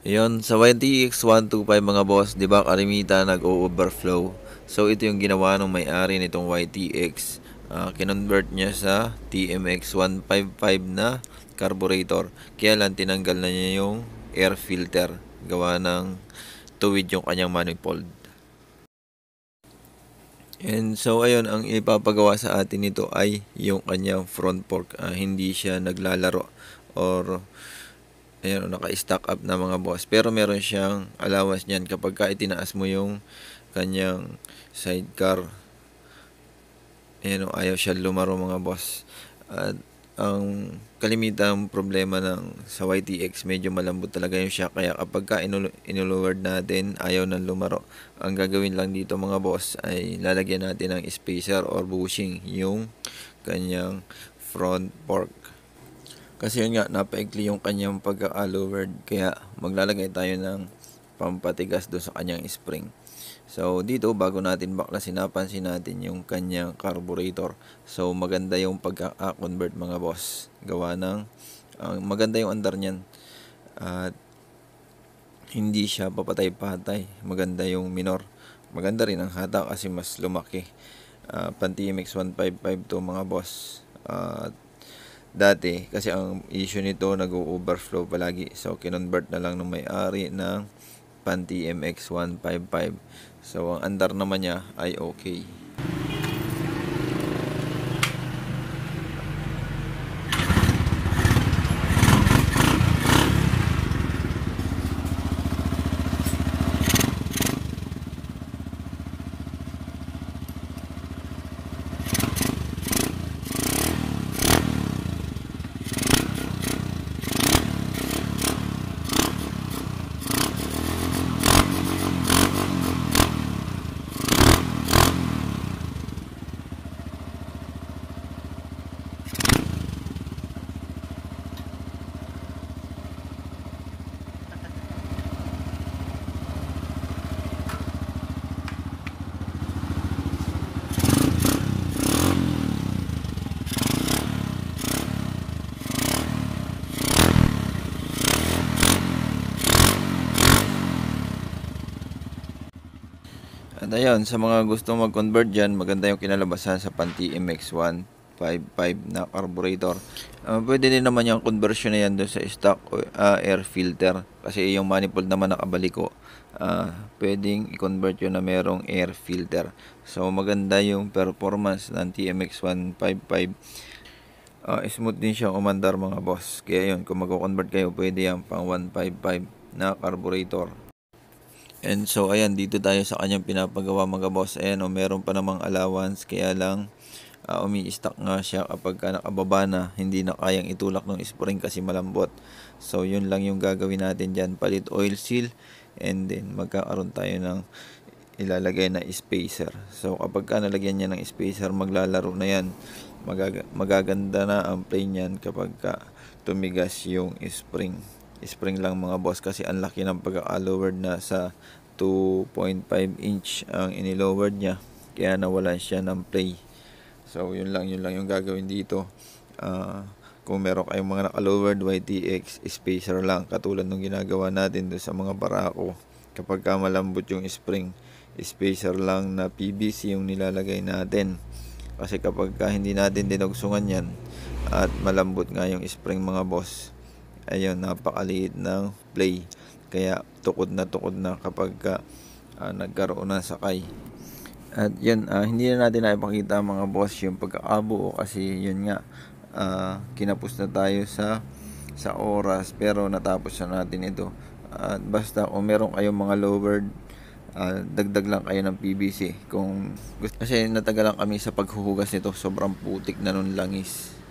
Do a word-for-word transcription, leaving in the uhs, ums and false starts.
Yun, sa Y T X one twenty-five mga boss, di ba karimita nag-o-overflow. So ito yung ginawa ng may-ari nitong Y T X. Ah, kinonvert niya sa T M X one fifty-five na carburetor. Kaya lang tinanggal na niya yung air filter. Gawa ng tuwid yung kanyang manifold. And so ayun, ang ipapagawa sa atin nito ay yung kanyang front fork. Ah, hindi siya naglalaro or ayan, naka-stack up na mga boss. Pero meron siyang allowance niyan kapag ka itinaas mo yung kanyang sidecar. Ayan, ayaw siya lumaro mga boss. At ang kalimitang problema ng sa Y T X, medyo malambot talaga yung shock. Kaya kapag ka inulowered natin, ayaw nang lumaro. Ang gagawin lang dito mga boss ay lalagyan natin ng spacer or bushing yung kanyang front fork. Kasi yun nga, napaikli yung kanyang pagka-lowered. Kaya maglalagay tayo ng pampatigas doon sa kanyang spring. So dito, bago natin baklasin, napansin natin yung kanyang carburetor. So maganda yung pagka-convert mga boss. Gawa ng uh, maganda yung andar niyan. At uh, hindi siya papatay-patay. Maganda yung minor. Maganda rin ang hata kasi mas lumaki. Uh, pan T M X one fifty-five to mga boss. At uh, dati, kasi ang issue nito nag-overflow palagi. So, kinonvert na lang ng may-ari ng pan T M X one fifty-five. So, ang andar naman niya ay okay. At ayun, sa mga gusto mag-convert dyan, maganda yung kinalabasan sa pan T M X one fifty-five na carburetor. Uh, pwede din naman yung conversion na yan doon sa stock uh, air filter. Kasi yung manifold naman nakabaliko. Uh, pwedeng i-convert yun na merong air filter. So maganda yung performance ng T M X one fifty-five. Uh, smooth din siya umandar mga boss. Kaya yun, kung mag-convert kayo, pwede yan pang one fifty-five na carburetor. And so ayan, dito tayo sa kanyang pinapagawa mga boss. Ayan o, meron pa namang allowance, kaya lang uh, umi-stack nga siya kapag ka nakababa na, hindi na kayang itulak ng spring kasi malambot. So yun lang yung gagawin natin dyan, palit oil seal, and then magkakaroon tayo ng ilalagay na spacer. So kapag ka nalagyan niya ng spacer, maglalaro na yan. Magag- magaganda na ang play niyan kapag ka tumigas yung spring. Spring lang mga boss, kasi ang laki ng pagka-lowered na sa two point five inch ang inilowered niya, kaya nawalan siya ng play. So yun lang, yun lang yung gagawin dito. Uh, kung meron kayong mga naka-lowered Y T X, spacer lang, katulad ng ginagawa natin doon sa mga barako. Kapag ka malambot yung spring, spacer lang na P V C yung nilalagay natin. Kasi kapag ka hindi natin dinugsungan yan at malambot nga yung spring mga boss, ayun, napakaliit ng play. Kaya tukod na tukod na kapag ka, uh, nagkaroon ng sakay. At yun, uh, hindi na natin naipakita mga boss yung pagkakabuo kasi yun nga, uh, kinapos na tayo sa sa oras, pero natapos na natin ito. At uh, basta kung meron kayong mga lowered, uh, dagdag lang kayo ng P V C kung gusto. Kasi natagalan kami sa paghuhugas nito, sobrang putik na nun langis.